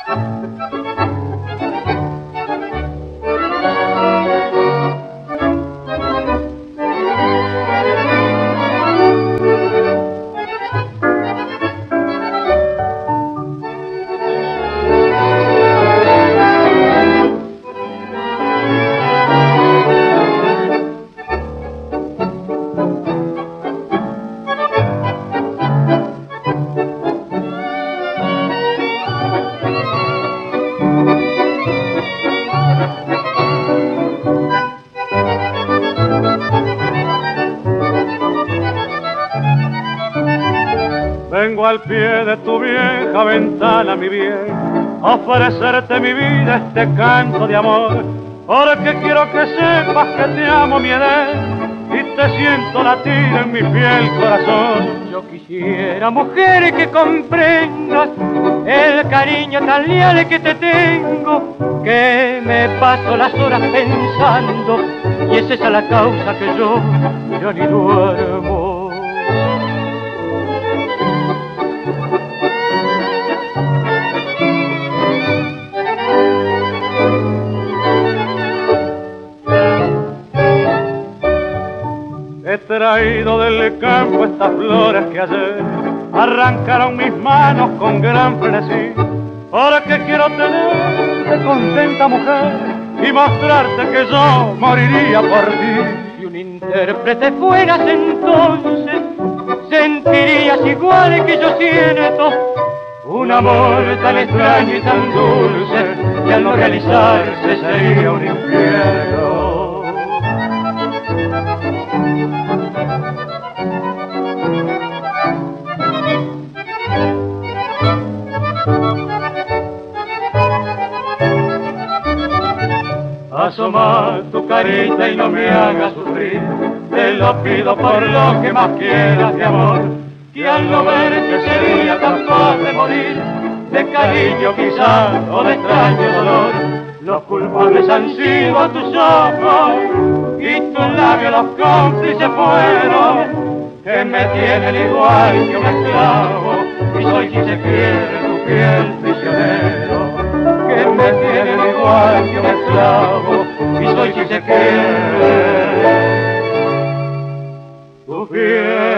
Vengo al pie de tu vieja ventana, mi bien, a ofrecerte mi vida, este canto de amor, porque quiero que sepas que te amo, mi Edén, y te siento latir en mi piel, corazón. Yo quisiera, mujer, que comprendas el cariño tan leal que te tengo, que me paso las horas pensando, y es esa la causa que yo ni duermo. He traído del campo estas flores que ayer arrancaron mis manos con gran frenesí, porque quiero tenerte contenta, mujer, y mostrarte que yo moriría por ti. Si un intérprete fueras entonces, sentirías igual que yo siento un amor tan extraño y tan dulce, que al no realizarse sería un infierno. Asoma tu carita y no me hagas sufrir, te lo pido por lo que más quieras de amor, que al no verte sería capaz de morir, de cariño quizás o de extraño dolor. Los culpables han sido tus ojos y tus labios los cómplices fueron, que me tienen igual que un esclavo, y soy si se quiere tu piel prisionero, que me tienen igual que un esclavo, y soy si se quiere tu piel.